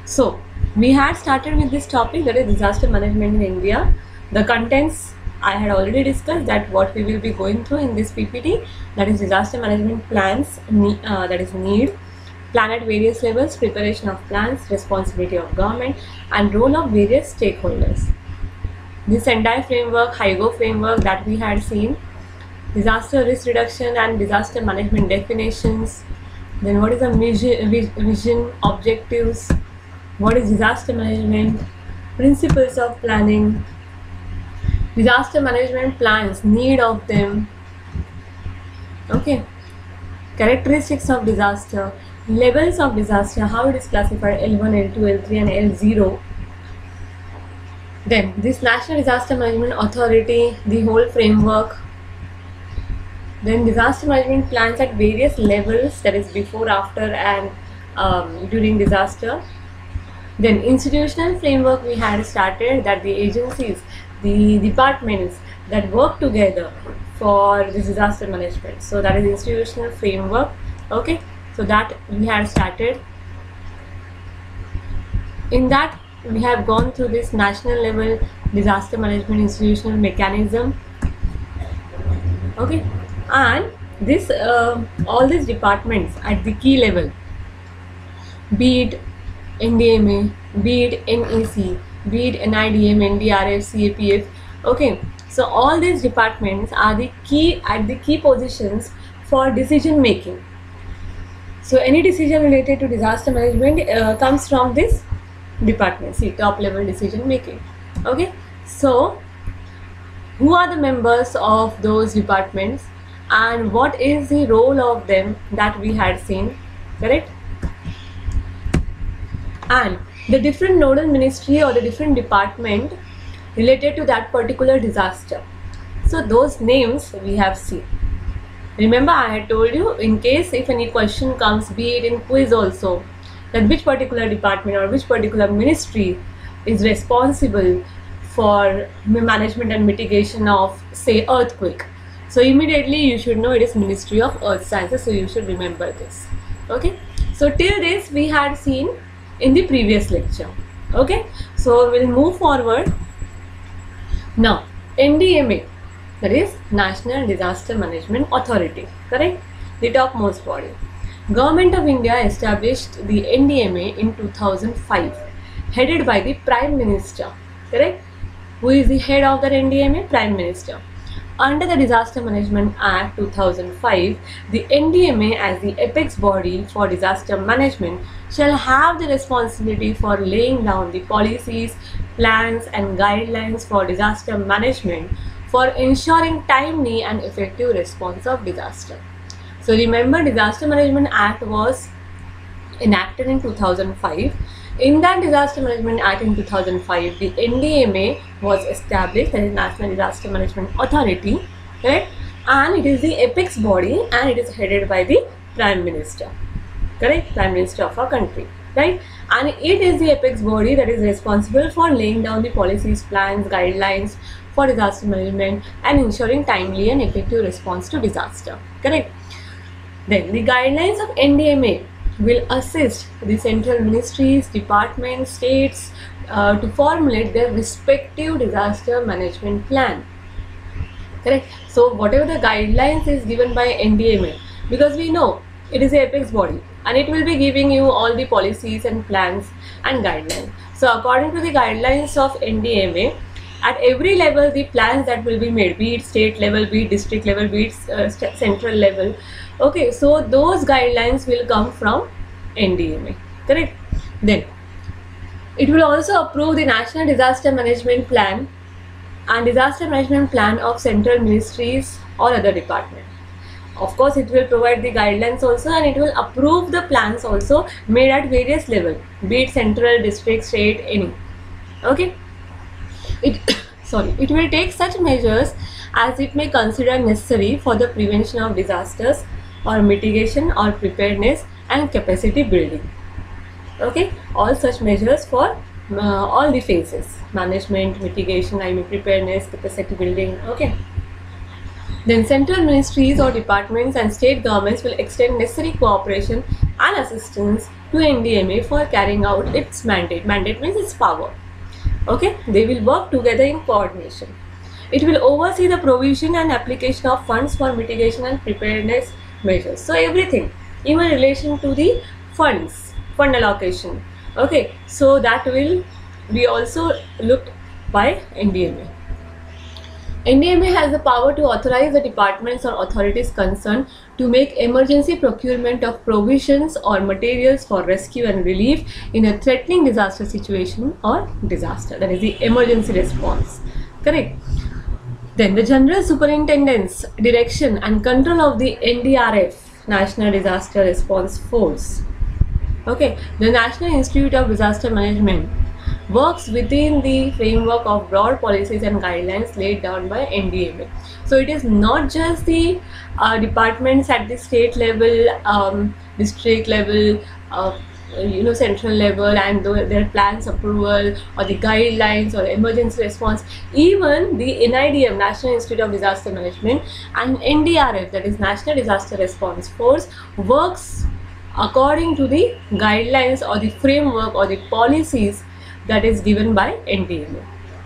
So we had started with this topic, that is disaster management in India. The contents I had already discussed, that what we will be going through in this PPT, that is disaster management plans, that is need, plan at various levels, preparation of plans, responsibility of government, and role of various stakeholders. This entire framework, HIGO framework that we had seen, disaster risk reduction and disaster management definitions, then what is the vision, objectives, what is disaster management, principles of planning, disaster management plans, need of them, okay, characteristics of disaster, levels of disaster, how it is classified, L1, L2, L3 and L0. Then this National Disaster Management Authority, the whole framework. Then disaster management plans at various levels, that is before, after and during disaster. Then institutional framework we had started, that the agencies, the departments that work together for this disaster management. So that is institutional framework, okay. So that we had started. In that we have gone through this national level disaster management institutional mechanism, okay. And this all these departments at the key level, be it NDMA, be it NEC, be it NIDM, NDRF, CAPF, okay. So all these departments are the key at the key positions for decision making. So any decision related to disaster management comes from this department, see, top level decision making, okay. So who are the members of those departments and what is the role of them, that we had seen, correct. And the different nodal ministry or the different department related to that particular disaster. So those names we have seen. Remember, I had told you, in case if any question comes, be it in quiz also, that which particular department or which particular ministry is responsible for management and mitigation of, say, earthquake. So immediately you should know it is Ministry of Earth Sciences, so you should remember this, okay. So till this we had seen in the previous lecture, okay. So we'll move forward. Now NDMA, that is National Disaster Management Authority, correct, the topmost body. Government of India established the NDMA in 2005, headed by the Prime Minister, correct. Who is the head of the NDMA? Prime Minister. Under the Disaster Management Act 2005, the NDMA as the apex body for disaster management shall have the responsibility for laying down the policies, plans and guidelines for disaster management for ensuring timely and effective response of disaster. So remember, Disaster Management Act was enacted in 2005. In that Disaster Management Act in 2005, the NDMA was established, that is National Disaster Management Authority, correct, and it is the apex body and it is headed by the Prime Minister, correct, Prime Minister of our country, right, and it is the apex body that is responsible for laying down the policies, plans, guidelines for disaster management and ensuring timely and effective response to disaster, correct. Then the guidelines of NDMA will assist the central ministries, departments, states to formulate their respective disaster management plan, correct. So whatever the guidelines is given by NDMA, because we know it is the apex body and it will be giving you all the policies and plans and guidelines. So according to the guidelines of NDMA, at every level the plans that will be made, be it state level, be it district level, be it central level, okay, so those guidelines will come from NDMA, correct. Then it will also approve the National Disaster Management Plan and Disaster Management Plan of central ministries or other departments. Of course, it will provide the guidelines also and it will approve the plans also made at various levels, be it central, district, state, any, okay. It will take such measures as it may consider necessary for the prevention of disasters or mitigation or preparedness and capacity building, okay. All such measures for all the phases, management, mitigation, preparedness, capacity building, okay. Then central ministries or departments and state governments will extend necessary cooperation and assistance to NDMA for carrying out its mandate. Mandate means its power. Okay, they will work together in coordination. It will oversee the provision and application of funds for mitigation and preparedness measures. So everything, even in relation to the funds, fund allocation. Okay, so that will be also looked by NDMA. NDMA has the power to authorize the departments or authorities concerned to make emergency procurement of provisions or materials for rescue and relief in a threatening disaster situation or disaster. That is the emergency response. Correct. Then the General Superintendent's direction and control of the NDRF, National Disaster Response Force. Okay, the National Institute of Disaster Management works within the framework of broad policies and guidelines laid down by NDMA. So it is not just the departments at the state level, district level, central level, and their plans approval or the guidelines or emergency response. Even the NIDM, National Institute of Disaster Management, and NDRF, that is National Disaster Response Force, works according to the guidelines or the framework or the policies that is given by NDMA.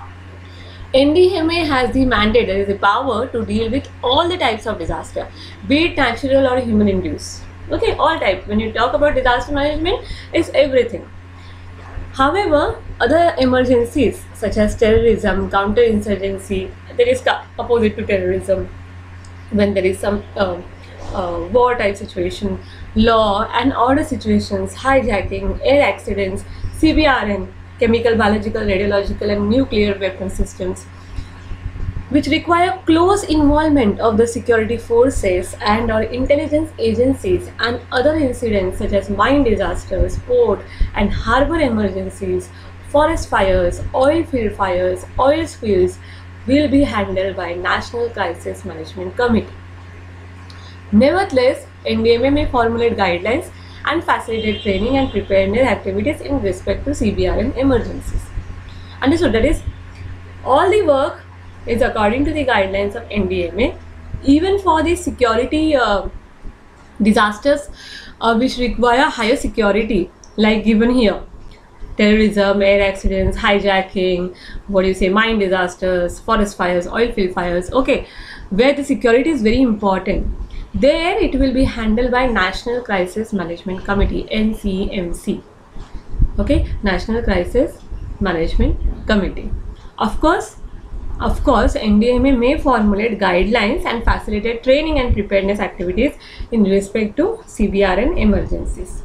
NDMA has the mandate, that is the power to deal with all the types of disaster, be it natural or human induced. Okay, all types. When you talk about disaster management, it's everything. However, other emergencies such as terrorism, counterinsurgency, that is opposite to terrorism, when there is some war type situation, law and order situations, hijacking, air accidents, CBRN, chemical, biological, radiological and nuclear weapon systems, which require close involvement of the security forces and or intelligence agencies, and other incidents such as mine disasters, port and harbor emergencies, forest fires, oil field fires, oil spills, will be handled by National Crisis Management Committee. Nevertheless, NDMA may formulate guidelines and facilitate training and preparedness activities in respect to CBRN emergencies. Understood? That is, all the work is according to the guidelines of NDMA, even for the security disasters which require higher security, like given here: terrorism, air accidents, hijacking, mine disasters, forest fires, oil field fires. Okay, where the security is very important. There it will be handled by National Crisis Management Committee, NCMC. Okay, National Crisis Management Committee. Of course, NDMA may formulate guidelines and facilitate training and preparedness activities in respect to CBRN emergencies.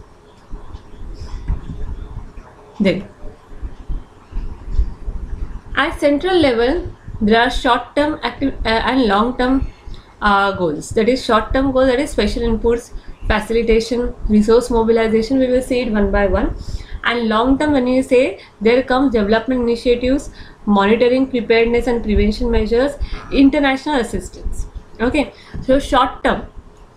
Then, at central level, there are short-term and long-term goals. That is, short-term goal, that is special inputs, facilitation, resource mobilization. We will see it one by one. And long-term, when you say, there comes development initiatives, monitoring, preparedness and prevention measures, international assistance. Okay, so short-term.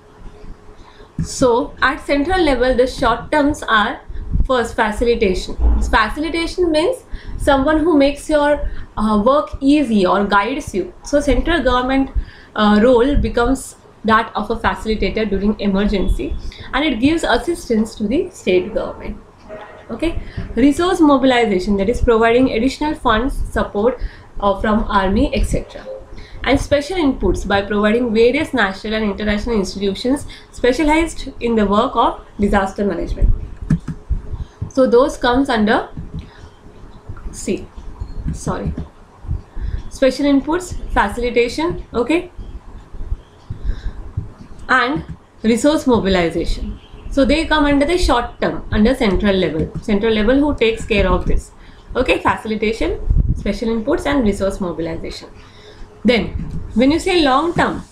So at central level, the short terms are: first, facilitation. Facilitation means someone who makes your work easy or guides you. So central government role becomes that of a facilitator during emergency, and it gives assistance to the state government. Okay, resource mobilization, that is providing additional funds, support from army, etc. And special inputs, by providing various national and international institutions specialized in the work of disaster management. So those comes under C. Special inputs, facilitation, okay, and resource mobilization. So they come under the short term, under central level. Central level who takes care of this. Okay, facilitation, special inputs and resource mobilization. Then when you say long term,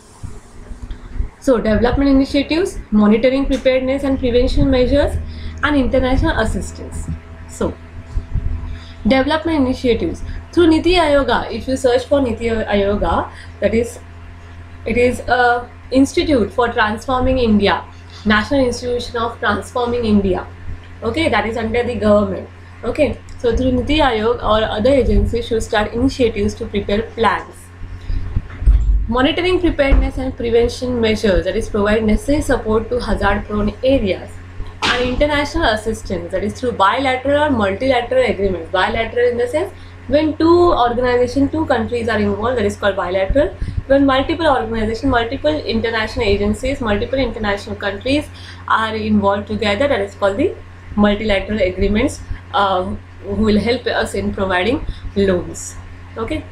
so development initiatives, monitoring, preparedness and prevention measures, and international assistance. So development initiatives through Niti Ayoga. If you search for Niti Ayoga, that is, it is a Institute for Transforming India, National Institution of Transforming India. Okay, that is under the government. Okay, so through Niti Ayog or other agencies should start initiatives to prepare plans. Monitoring, preparedness and prevention measures, that is provide necessary support to hazard prone areas, and international assistance, that is through bilateral or multilateral agreements. Bilateral in the sense when two countries are involved, that is called bilateral. When multiple organizations, multiple international agencies, multiple international countries are involved together, that is called the multilateral agreements, who will help us in providing loans. Okay.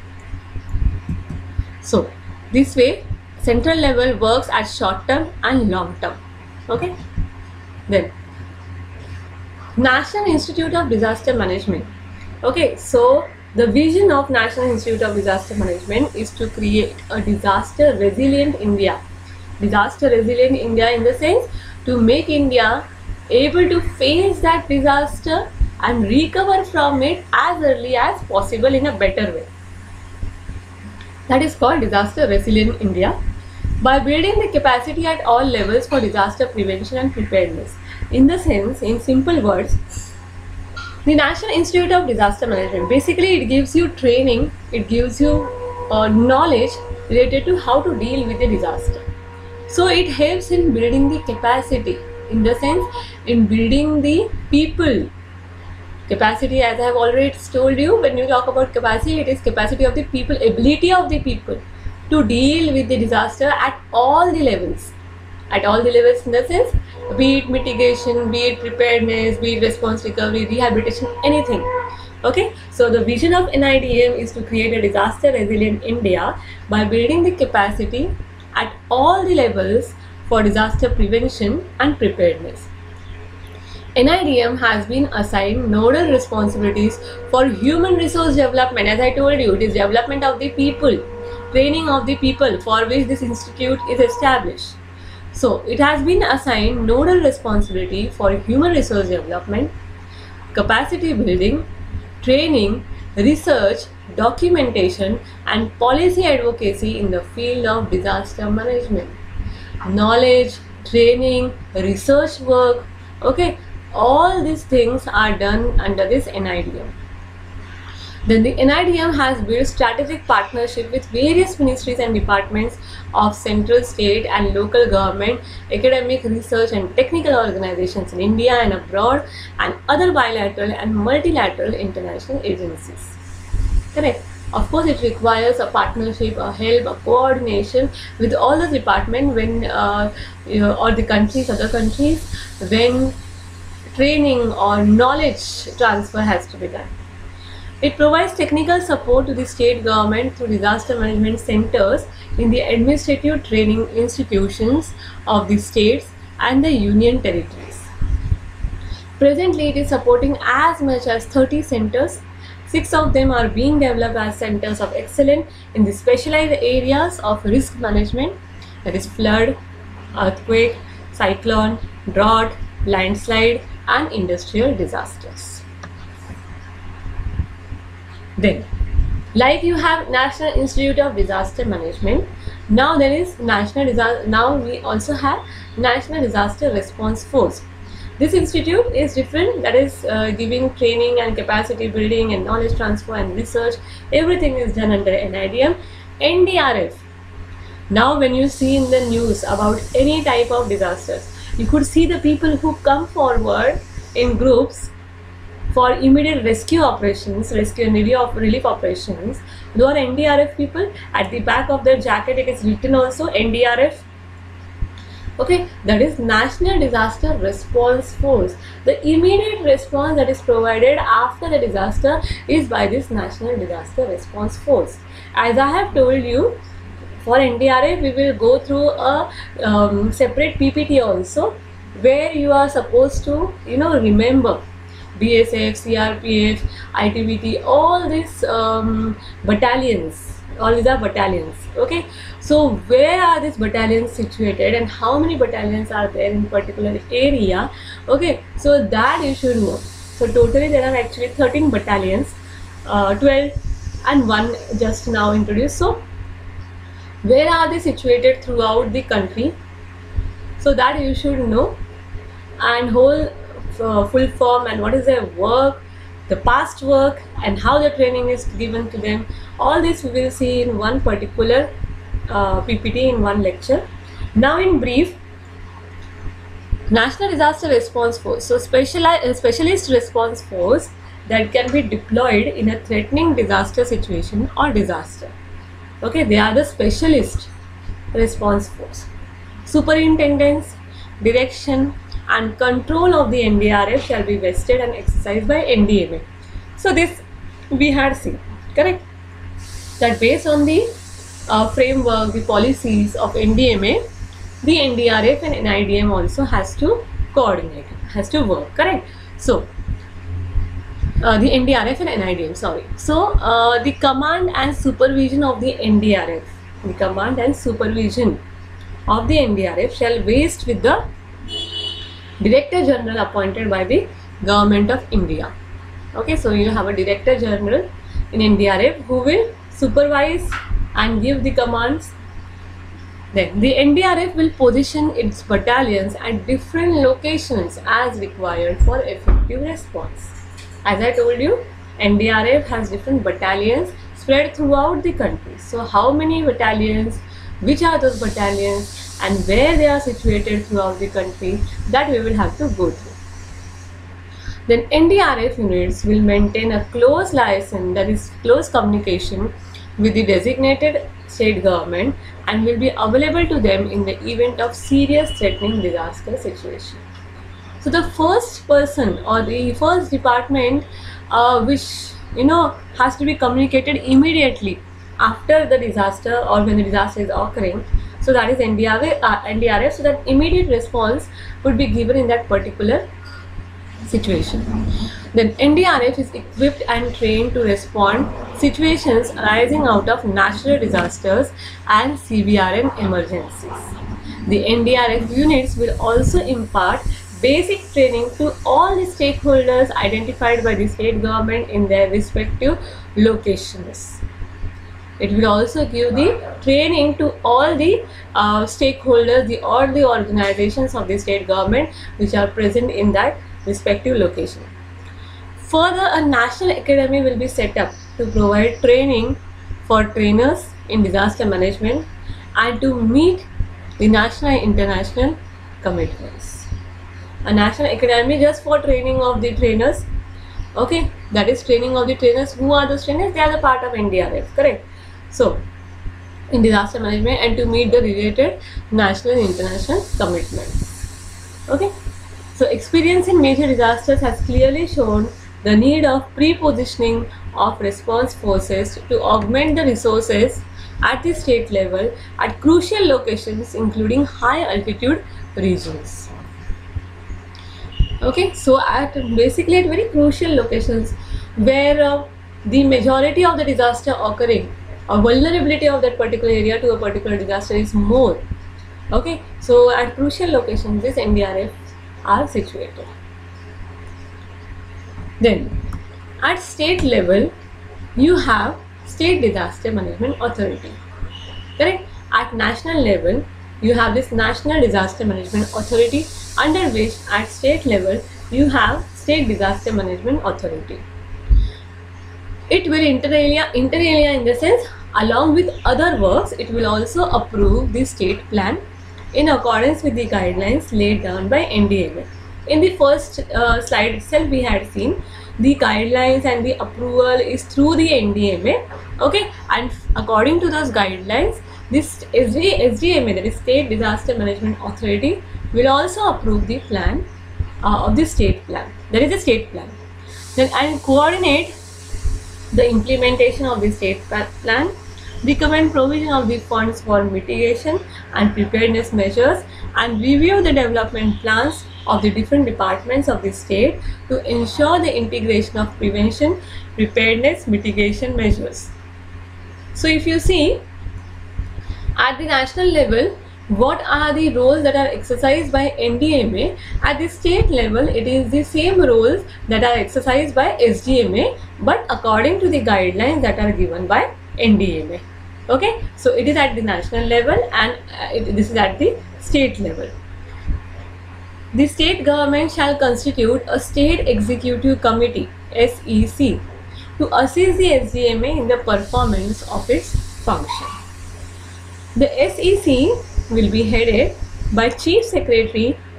So this way central level works at short term and long term. Okay. Then National Institute of Disaster Management. Okay, so the vision of National Institute of Disaster Management is to create a disaster resilient India. Disaster resilient India in the sense to make India able to face that disaster and recover from it as early as possible in a better way. That is called disaster resilient India. By building the capacity at all levels for disaster prevention and preparedness. In the sense, in simple words, the National Institute of Disaster Management, basically it gives you training, it gives you knowledge related to how to deal with the disaster. So it helps in building the capacity, in the sense in building the people. Capacity, as I have already told you, when you talk about capacity, it is capacity of the people, ability of the people to deal with the disaster at all the levels. At all the levels in the sense, be it mitigation, be it preparedness, be it response recovery, rehabilitation, anything. Okay, so the vision of NIDM is to create a disaster resilient India by building the capacity at all the levels for disaster prevention and preparedness. NIDM has been assigned nodal responsibilities for human resource development. As I told you, it is development of the people, training of the people, for which this institute is established. So it has been assigned nodal responsibility for human resource development, capacity building, training, research, documentation and policy advocacy in the field of disaster management. Knowledge, training, research work, okay, all these things are done under this NIDM. Then the NIDM has built strategic partnership with various ministries and departments of central, state and local government, academic, research and technical organizations in India and abroad, and other bilateral and multilateral international agencies. Correct. Of course, it requires a partnership, a help, a coordination with all the departments when or the countries, other countries, when training or knowledge transfer has to be done. It provides technical support to the state government through disaster management centers in the administrative training institutions of the states and the union territories. Presently, it is supporting as much as 30 centers. 6 of them are being developed as centers of excellence in the specialized areas of risk management, that is flood, earthquake, cyclone, drought, landslide and industrial disasters. Then, like you have National Institute of Disaster Management, now there is now we also have National Disaster Response Force. This institute is different, that is giving training and capacity building and knowledge transfer and research. Everything is done under NIDM. NDRF. Now when you see in the news about any type of disasters, you could see the people who come forward in groups for immediate rescue operations, rescue and relief operations. Those are NDRF people. At the back of their jacket it is written also NDRF. Okay, that is National Disaster Response Force. The immediate response that is provided after the disaster is by this National Disaster Response Force. As I have told you, for NDRF we will go through a separate PPT also, where you are supposed to remember BSF, CRPF, ITBT, all these battalions, all these are battalions. Okay, so where are these battalions situated and how many battalions are there in particular area? Okay, so that you should know. So totally there are actually 13 battalions, 12 and 1 just now introduced. So where are they situated throughout the country? So that you should know, and whole full form and what is their work, the past work and how the training is given to them. All this we will see in one particular PPT in one lecture. Now in brief, National Disaster Response Force. So specialist response force that can be deployed in a threatening disaster situation or disaster. Okay, they are the specialist response force. Superintendence, direction and control of the NDRF shall be vested and exercised by NDMA. So this we had seen, correct? That based on the framework, the policies of NDMA, the NDRF and NIDM also has to coordinate, has to work, correct? So the NDRF and NIDM, sorry. So the command and supervision of the NDRF, the command and supervision of the NDRF shall vest with the Director General appointed by the Government of India. Okay, so you have a Director General in NDRF who will supervise and give the commands. Then the NDRF will position its battalions at different locations as required for effective response. As I told you, NDRF has different battalions spread throughout the country. So how many battalions, which are those battalions and where they are situated throughout the country, that we will have to go through. Then NDRF units will maintain a close liaison, that is close communication with the designated state government and will be available to them in the event of serious threatening disaster situation. So the first person or the first department which has to be communicated immediately after the disaster or when the disaster is occurring, so that is NDRF, so that immediate response would be given in that particular situation. Then NDRF is equipped and trained to respond situations arising out of natural disasters and CBRN emergencies. The NDRF units will also impart basic training to all the stakeholders identified by the state government in their respective locations. It will also give the training to all the stakeholders, all the organizations of the state government which are present in that respective location. Further, a national academy will be set up to provide training for trainers in disaster management and to meet the national and international commitments. A national academy just for training of the trainers. Okay, that is training of the trainers. Who are those trainers? They are the part of NDRF, correct? So, in disaster management and to meet the related national and international commitments. Okay, so experience in major disasters has clearly shown the need of pre-positioning of response forces to augment the resources at the state level at crucial locations including high altitude regions. Okay, so basically at very crucial locations where the majority of the disaster occurring or vulnerability of that particular area to a particular disaster is more. Okay, so at crucial locations this NDRF are situated. Then at state level you have State Disaster Management Authority, correct? At national level you have this National Disaster Management Authority, under which at state level you have State Disaster Management Authority. It will inter alia in the sense, along with other works, it will also approve the state plan in accordance with the guidelines laid down by NDMA. In the first slide itself we had seen the guidelines and the approval is through the NDMA. Okay, and according to those guidelines, this SDMA, that is State Disaster Management Authority, will also approve the plan of the state plan. That is the state plan. Then and coordinate the implementation of the state plan, recommend provision of the funds for mitigation and preparedness measures, and review the development plans of the different departments of the state to ensure the integration of prevention, preparedness, mitigation measures. So if you see at the national level, what are the roles that are exercised by NDMA? At the state level, it is the same roles that are exercised by SDMA, but according to the guidelines that are given by NDMA. Okay, so it is at the national level and this is at the state level. The state government shall constitute a State Executive Committee (SEC) to assist the SDMA in the performance of its function. The SEC will be headed by Chief Secretary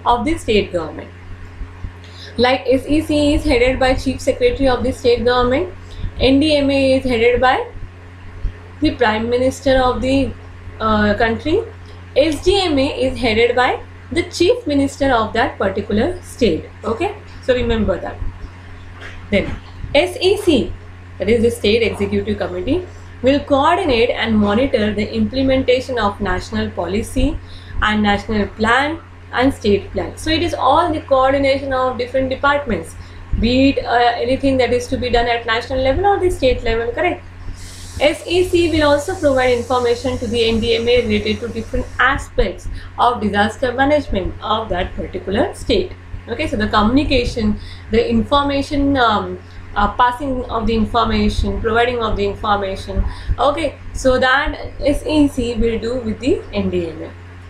of the state government. Like SEC is headed by Chief Secretary of the state government, NDMA is headed by the Prime Minister of the country, SDMA is headed by the Chief Minister of that particular state. Okay, so remember that. Then SEC, that is the State Executive Committee, will coordinate and monitor the implementation of national policy and national plan and state plan. So it is all the coordination of different departments, be it anything that is to be done at national level or the state level, correct? SEC will also provide information to the NDMA related to different aspects of disaster management of that particular state. Okay, so the communication, the information, passing of the information, providing of the information. Okay, so that SEC will do with the NDMA.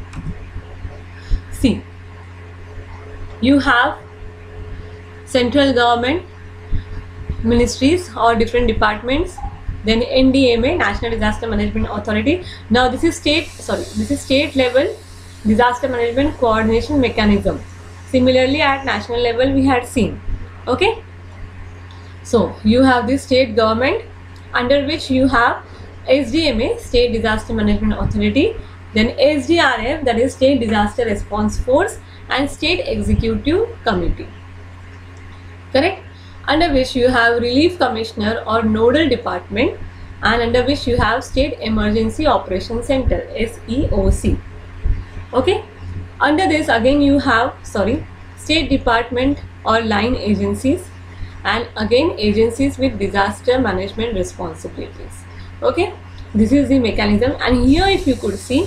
See, you have central government ministries or different departments, then NDMA, National Disaster Management Authority. Now this is state level disaster management coordination mechanism. Similarly at national level we had seen. Okay, so you have the state government, under which you have SDMA, State Disaster Management Authority, then SDRF, that is State Disaster Response Force, and State Executive Committee, correct? Under which you have Relief Commissioner or Nodal Department, and under which you have State Emergency Operations Center, SEOC. Okay, under this again you have State Department or line agencies, and again agencies with disaster management responsibilities. Okay, this is the mechanism. And here if you could see,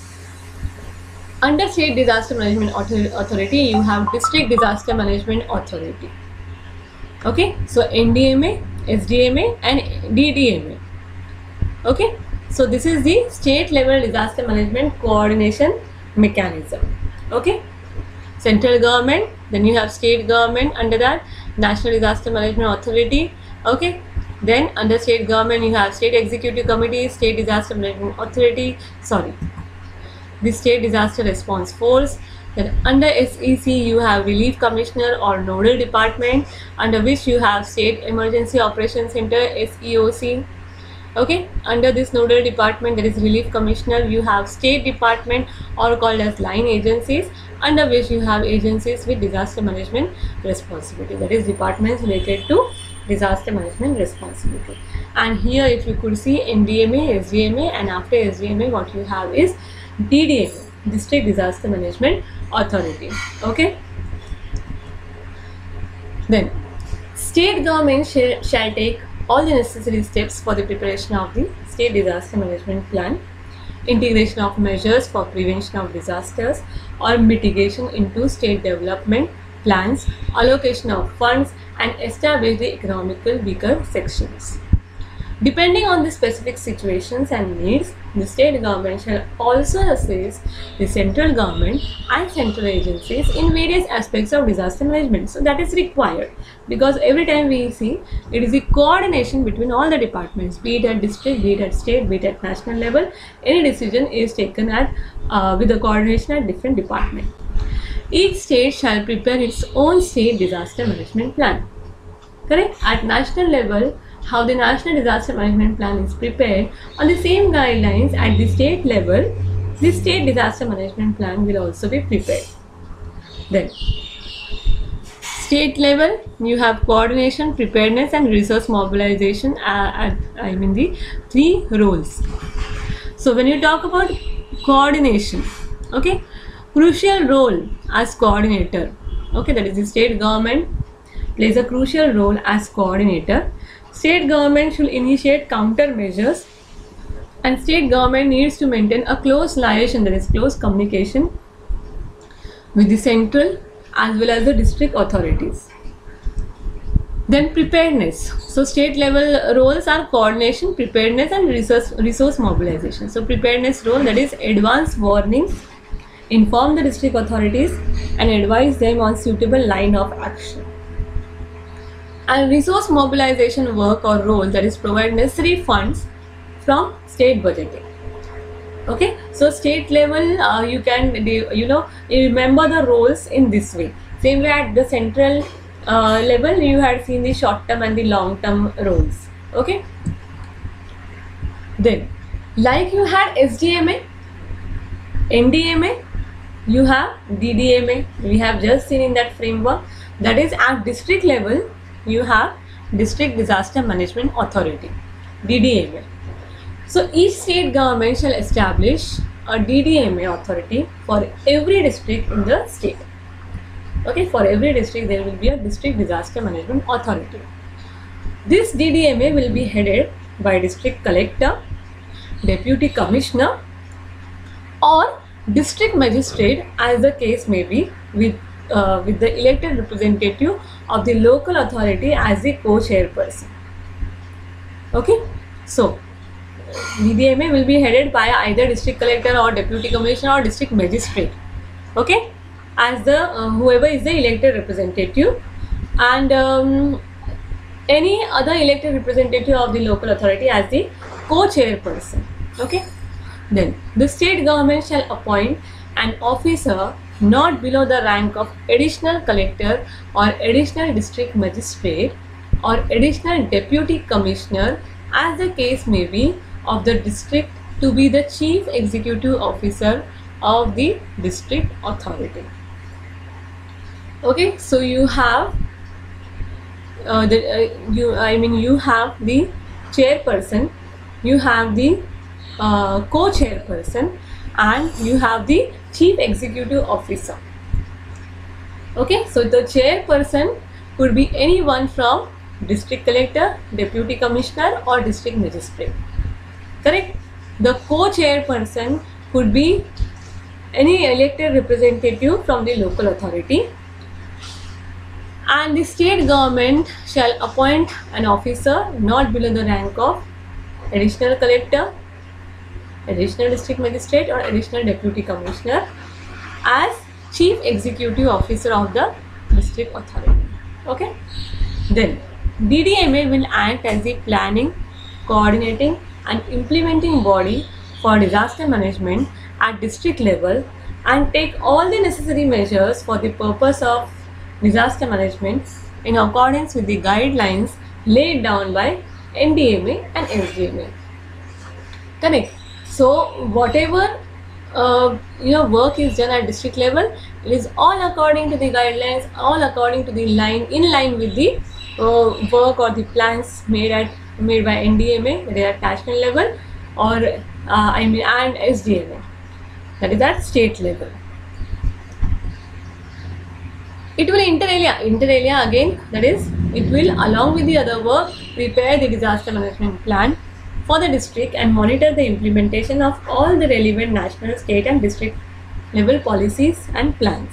under State Disaster Management Authority you have District Disaster Management Authority. Okay, so NDMA, SDMA and DDMA. Okay, so this is the state level disaster management coordination mechanism. Okay, central government, then you have state government, under that National Disaster Management Authority. Okay, then under state government you have State Executive Committee, State Disaster Management Authority, the State Disaster Response Force. Then under SEC you have Relief Commissioner or Nodal Department, under which you have State Emergency Operations Center, SEOC. Okay, under this Nodal Department, that is Relief Commissioner, you have State Department or called as line agencies, under which you have agencies with disaster management responsibility, that is departments related to disaster management responsibility. And here if you could see NDMA, SDMA, and after SDMA what you have is DDMA, District Disaster Management Authority. Okay, then state government shall take all the necessary steps for the preparation of the state disaster management plan, integration of measures for prevention of disasters or mitigation into state development plans, allocation of funds, and establish the economically weaker sections. Depending on the specific situations and needs, the state government shall also assist the central government and central agencies in various aspects of disaster management. So that is required, because every time we see it is the coordination between all the departments, be it at district, be it at state, be it at national level. Any decision is taken at with the coordination at different departments. Each state shall prepare its own state disaster management plan. Correct? At national level, how the National Disaster Management Plan is prepared, on the same guidelines at the state level, the State Disaster Management Plan will also be prepared. Then, state level, you have coordination, preparedness and resource mobilization, the three roles. So when you talk about coordination, okay, crucial role as coordinator, okay, that is the state government plays a crucial role as coordinator. State government should initiate countermeasures, and state government needs to maintain a close liaison, that is close communication with the central as well as the district authorities. Then preparedness. So state level roles are coordination, preparedness and resource mobilization. So preparedness role, that is advance warnings, inform the district authorities and advise them on suitable line of action. And resource mobilization work or role, that is provide necessary funds from state budgeting. Okay, so state level, you can, you know, you remember the roles in this way. Same way at the central level, you had seen the short term and the long term roles. Okay, then like you had SDMA, NDMA, you have DDMA. We have just seen in that framework. That is, at district level, you have District Disaster Management Authority, DDMA. So each state government shall establish a DDMA authority for every district in the state. Okay, for every district there will be a District Disaster Management Authority. This DDMA will be headed by District Collector, Deputy Commissioner, or District Magistrate, as the case may be, with the elected representative of the local authority as the co-chairperson. Okay, so DDMA will be headed by either District Collector or Deputy Commissioner or District Magistrate. Okay, as the whoever is the elected representative, and any other elected representative of the local authority as the co-chairperson. Okay, then the state government shall appoint an officer not below the rank of additional collector or additional district magistrate or additional deputy commissioner, as the case may be, of the district, to be the chief executive officer of the district authority. Okay, so you have you have the chairperson, you have the co-chairperson, and you have the chief executive officer. Okay, so the chairperson could be anyone from district collector, deputy commissioner, or district magistrate. Correct? The co-chairperson could be any elected representative from the local authority, and the state government shall appoint an officer not below the rank of additional collector, additional district magistrate, or additional deputy commissioner as chief executive officer of the district authority. Okay, then DDMA will act as the planning, coordinating and implementing body for disaster management at district level and take all the necessary measures for the purpose of disaster management in accordance with the guidelines laid down by NDMA and SDMA. Correct? So whatever work is done at district level, it is all according to the guidelines, all according to the in line with the work or the plans made by NDMA, that is at national level, or and SDMA, that is at state level. It will inter alia again, that is, it will, along with the other work, prepare the disaster management plan for the district and monitor the implementation of all the relevant national, state and district level policies and plans.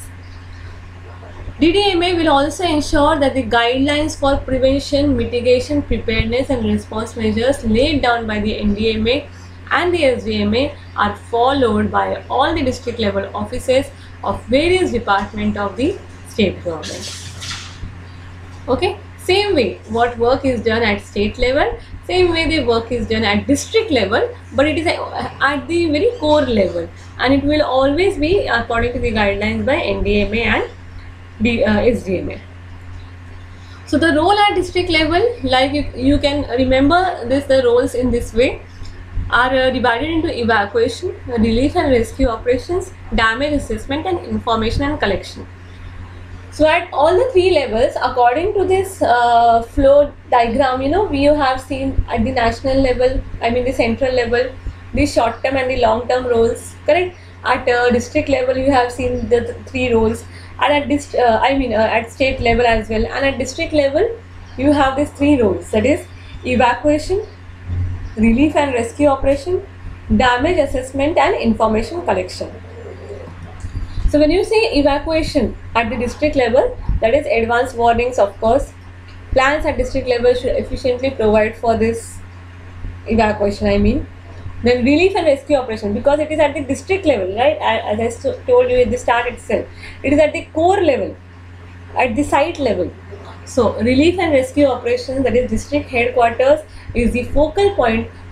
DDMA will also ensure that the guidelines for prevention, mitigation, preparedness and response measures laid down by the NDMA and the SDMA are followed by all the district level offices of various departments of the state government. Okay, same way what work is done at state level, same way the work is done at district level, but it is at the very core level, and it will always be according to the guidelines by NDMA and SDMA. So the role at district level, like you can remember this, the roles in this way are divided into evacuation, relief and rescue operations, damage assessment and information and collection. So at all the three levels, according to this flow diagram, we have seen at the national level, the central level, the short term and the long term roles, correct? At district level, you have seen the three roles, and at at state level as well, and at district level, you have these three roles, that is evacuation, relief and rescue operation, damage assessment and information collection. So when you say evacuation at the district level, that is advance warnings, of course. Plans at district level should efficiently provide for this evacuation, Then relief and rescue operation, because it is at the district level, right? As I told you at the start itself, it is at the core level, at the site level. So relief and rescue operations, that is district headquarters, is the focal point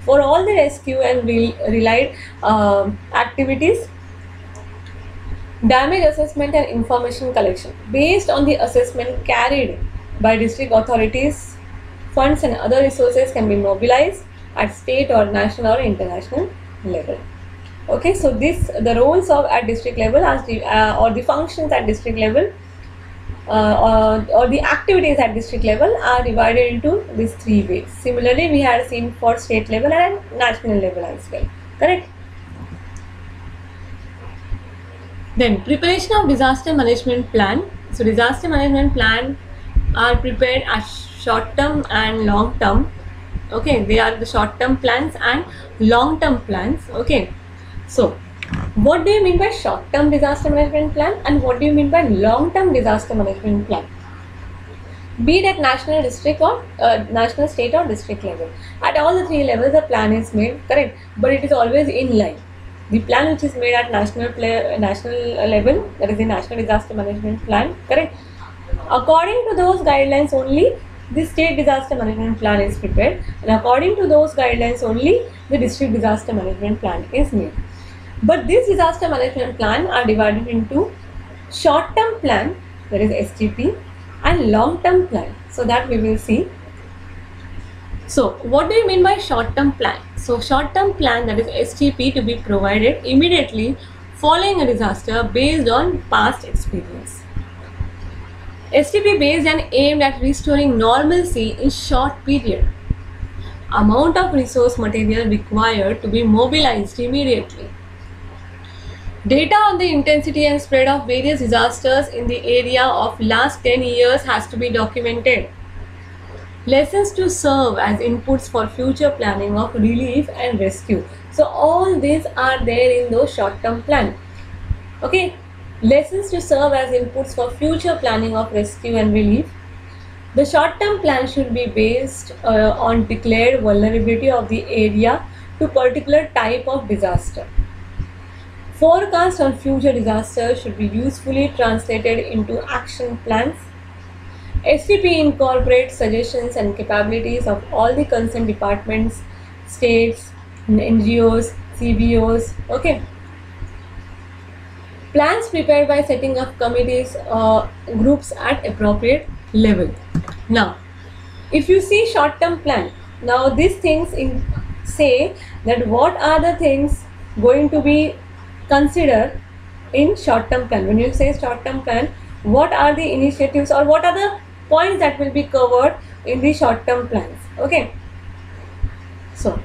For all the rescue and relied activities, damage assessment and information collection. Based on the assessment carried by district authorities, funds and other resources can be mobilized at state or national or international level. Okay, so the roles of at district level as or the functions at district level or the activities at district level are divided into these three ways. Similarly, we had seen for state level and national level as well. Correct? Then preparation of disaster management plan. So disaster management plan are prepared as short term and long term. Okay, they are the short term plans and long term plans. Okay, so what do you mean by short term disaster management plan and what do you mean by long term disaster management plan? Be it at national, district or national, state or district level. At all the three levels the plan is made, correct, but it is always in line. The plan which is made at national level, that is the National Disaster Management Plan, correct. According to those guidelines only, the state disaster management plan is prepared, and according to those guidelines only, the district disaster management plan is made. But this disaster management plan are divided into short-term plan, that is STP, and long-term plan. So that we will see. So what do you mean by short-term plan? So short-term plan, that is STP, to be provided immediately following a disaster based on past experience. STP based and aimed at restoring normalcy in short period. Amount of resource material required to be mobilized immediately. Data on the intensity and spread of various disasters in the area of last 10 years has to be documented. Lessons to serve as inputs for future planning of relief and rescue. So all these are there in those short-term plan. Okay, lessons to serve as inputs for future planning of rescue and relief. The short-term plan should be based on declared vulnerability of the area to particular type of disaster. Forecast on future disasters should be usefully translated into action plans. STP incorporates suggestions and capabilities of all the concerned departments, states, NGOs, CBOs. Okay. Plans prepared by setting up committees or groups at appropriate level. Now, if you see short-term plan, now these things say that what are the things going to be considered in short-term plan. When you say short-term plan, what are the initiatives or what are the points that will be covered in the short-term plans? Okay, so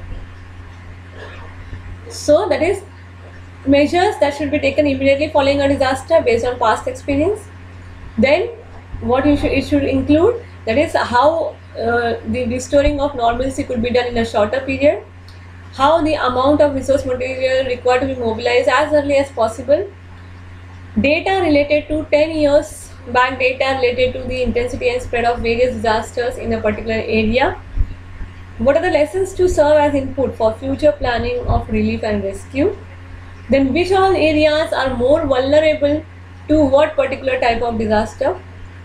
that is measures that should be taken immediately following a disaster based on past experience. Then what it should include, that is how the restoring of normalcy could be done in a shorter period, how the amount of resource material required to be mobilized as early as possible, data related to 10 years back, data related to the intensity and spread of various disasters in a particular area. What are the lessons to serve as input for future planning of relief and rescue? Then which all areas are more vulnerable to what particular type of disaster?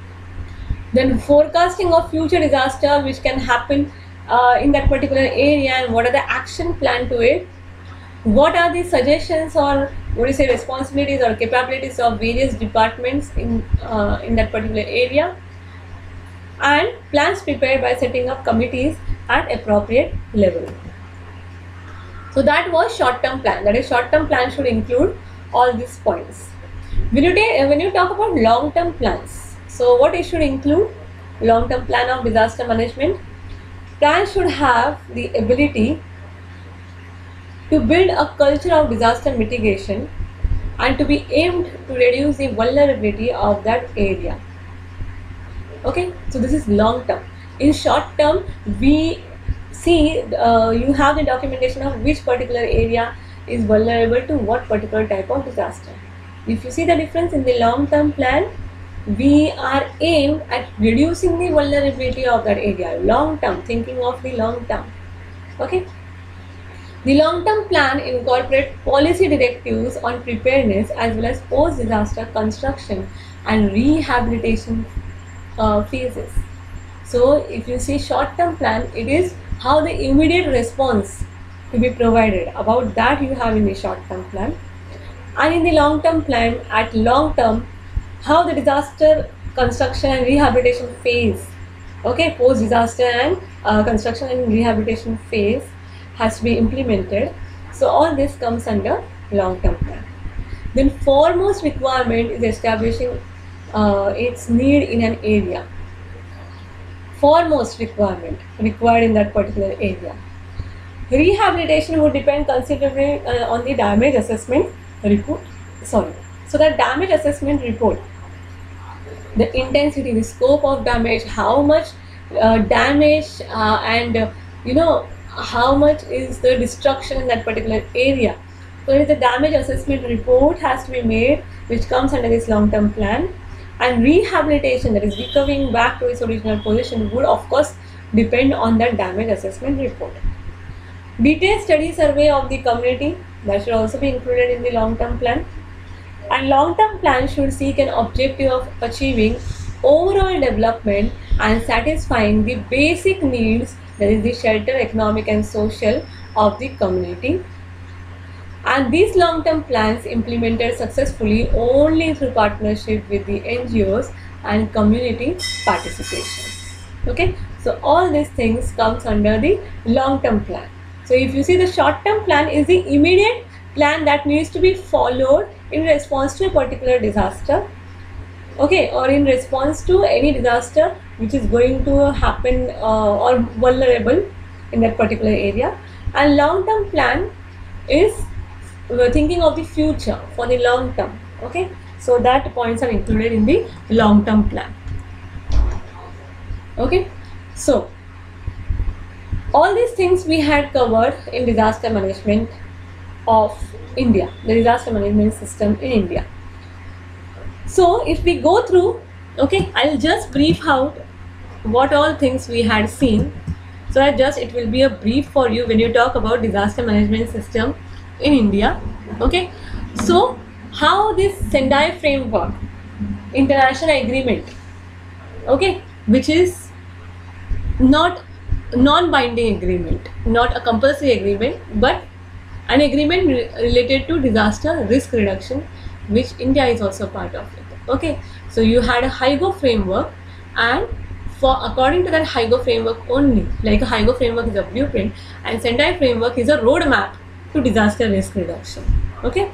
Then forecasting of future disaster which can happen in that particular area and what are the action plan to it? What are the suggestions or responsibilities or capabilities of various departments in that particular area? And plans prepared by setting up committees at appropriate level. So that was short-term plan. That is, short-term plan should include all these points. When you talk about long-term plans, so what it should include? Long-term plan of disaster management. Plan should have the ability to build a culture of disaster mitigation and to be aimed to reduce the vulnerability of that area. Okay, so this is long term. In short term, we see you have the documentation of which particular area is vulnerable to what particular type of disaster. If you see the difference in the long term plan, we are aimed at reducing the vulnerability of that area. Long term, thinking of the long term. Okay. The long-term plan incorporates policy directives on preparedness as well as post-disaster construction and rehabilitation phases. So if you see short-term plan, it is how the immediate response to be provided. About that you have in the short term plan. And in the long term plan, at long term, how the disaster construction and rehabilitation phase, okay, post disaster and construction and rehabilitation phase has to be implemented. So all this comes under long term plan. Then foremost requirement is establishing its need in an area. Foremost requirement required in that particular area. Rehabilitation would depend considerably on the damage assessment report. So that damage assessment report, the intensity, the scope of damage, how much damage and how much is the destruction in that particular area. So the damage assessment report has to be made, which comes under this long-term plan. And rehabilitation, that is recovering back to its original position, would of course depend on that damage assessment report. Detailed study survey of the community, that should also be included in the long-term plan. And long-term plan should seek an objective of achieving overall development and satisfying the basic needs, that is the shelter, economic and social, of the community. And these long-term plans implemented successfully only through partnership with the NGOs and community participation. Okay, so all these things comes under the long-term plan. So if you see, the short-term plan is the immediate plan that needs to be followed in response to a particular disaster, okay, or in response to any disaster which is going to happen or vulnerable in that particular area. And long-term plan is thinking of the future for the long term, okay, so that points are included in the long-term plan. Okay, so all these things we had covered in disaster management of India, the disaster management system in India. So if we go through, okay, I'll just brief out what all things we had seen, so that just it will be a brief for you when you talk about disaster management system in India. Okay, so how this Sendai framework, international agreement, okay, which is not non-binding agreement, not a compulsory agreement, but an agreement related to disaster risk reduction, which India is also part of it. Okay, so you had a HYGO framework, and for according to that HYGO framework only, like a HYGO framework is a blueprint and Sendai framework is a roadmap to disaster risk reduction. Okay,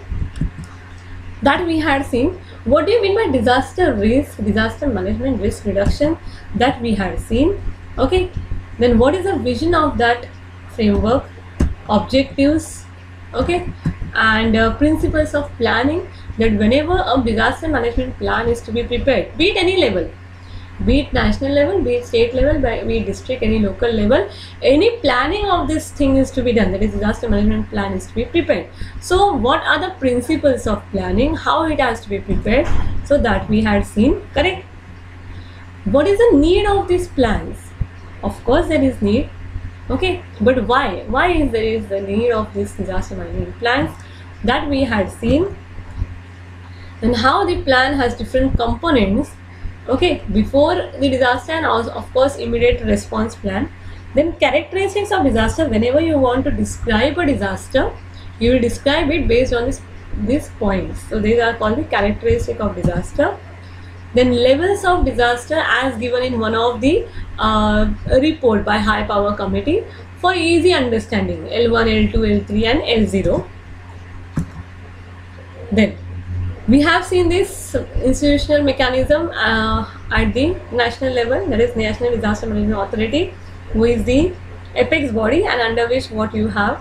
that we had seen. What do you mean by disaster risk, disaster management risk reduction? That we had seen. Okay, then what is the vision of that framework, objectives, okay, and principles of planning, that whenever a disaster management plan is to be prepared, be it any level, be it national level, be it state level, be it district, any local level, any planning of this thing is to be done, that is disaster management plan is to be prepared. So what are the principles of planning, how it has to be prepared, so that we had seen, correct. What is the need of these plans? Of course there is need, okay, but why is there is the need of this disaster management plans, that we had seen. And how the plan has different components, okay, before the disaster and also of course immediate response plan. Then characteristics of disaster, whenever you want to describe a disaster, you will describe it based on these points. So these are called the characteristic of disaster. Then levels of disaster as given in one of the report by High Power Committee for easy understanding, L1, L2, L3 and L0. Then we have seen this institutional mechanism at the national level, that is National Disaster Management Authority, who is the apex body and under which what you have.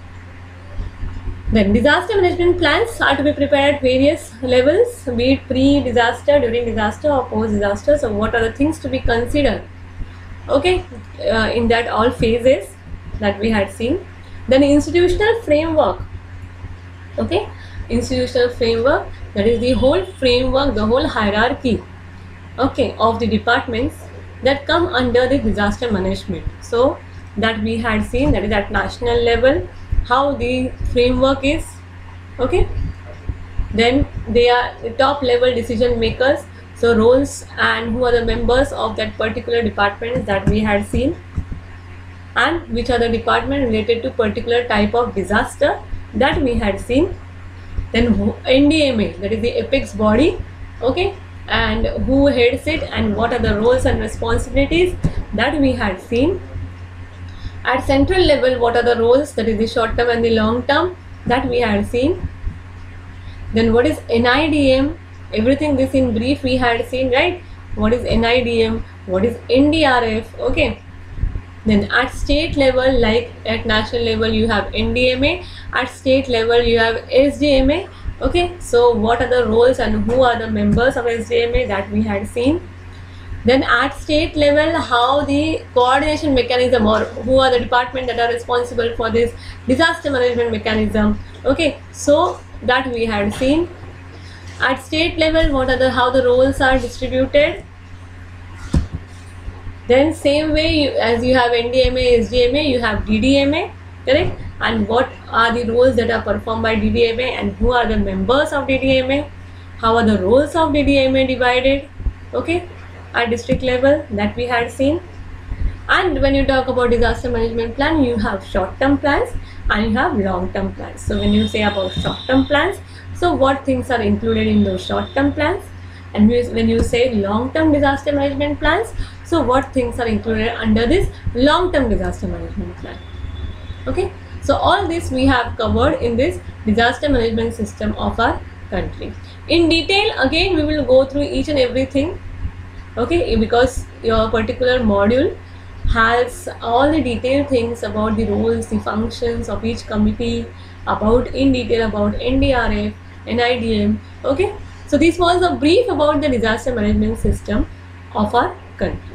Then disaster management plans are to be prepared at various levels, be it pre-disaster, during disaster or post-disaster. So what are the things to be considered, okay, in that all phases that we had seen. Then institutional framework, okay, institutional framework, that is the whole framework, the whole hierarchy, okay, of the departments that come under the disaster management. So that we had seen, that is at national level, how the framework is, okay. Then they are the top level decision makers, so roles and who are the members of that particular department, that we had seen. and which are the department related to particular type of disaster that we had seen. Then NDMA, that is the apex body, okay, and who heads it and what are the roles and responsibilities that we had seen. At central level, what are the roles, that is the short term and the long term, that we had seen. Then what is NIDM, everything this in brief we had seen, right? What is NIDM, what is NDRF, okay. Then at state level, like at national level you have NDMA, at state level you have SDMA, okay. So what are the roles and who are the members of SDMA, that we had seen. Then at state level, how the coordination mechanism, or who are the department that are responsible for this disaster management mechanism, okay, so that we had seen. At state level, what are the, how the roles are distributed. Then same way as you have NDMA, SDMA, you have DDMA, correct, and what are the roles that are performed by DDMA and who are the members of DDMA, how are the roles of DDMA divided, okay, at district level, that we had seen. And when you talk about disaster management plan, you have short term plans and you have long term plans. So when you say about short term plans, so what things are included in those short term plans, and when you say long term disaster management plans, so what things are included under this long term disaster management plan, okay. So all this we have covered in this disaster management system of our country. In detail, again we will go through each and everything, okay, because your particular module has all the detailed things about the roles, the functions of each committee, about in detail about NDRF, NIDM, okay. So this was a brief about the disaster management system of our country.